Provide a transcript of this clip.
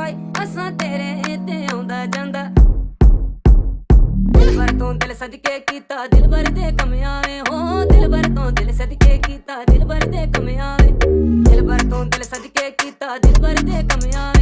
ਕੋਈ ਅਸਾਂ ਤੇਰੇ ਤੇ ਆਉਂਦਾ ਜਾਂਦਾ। ਦਿਲ ਭਰ ਤੋਂ ਦਿਲ ਸਦਕੇ ਕੀਤਾ ਦਿਲ ਭਰ ਦੇ ਕਮਿਆਂ ਵੇ ਹੋ, ਦਿਲ ਭਰ ਤੋਂ ਦਿਲ ਸਦਕੇ ਕੀਤਾ ਦਿਲ ਭਰ ਦੇ ਕਮਿਆਂ ਵੇ, ਦਿਲ ਭਰ ਤੋਂ ਦਿਲ ਸਦਕੇ ਕੀਤਾ ਦਿਲ ਭਰ ਦੇ ਕਮਿਆਂ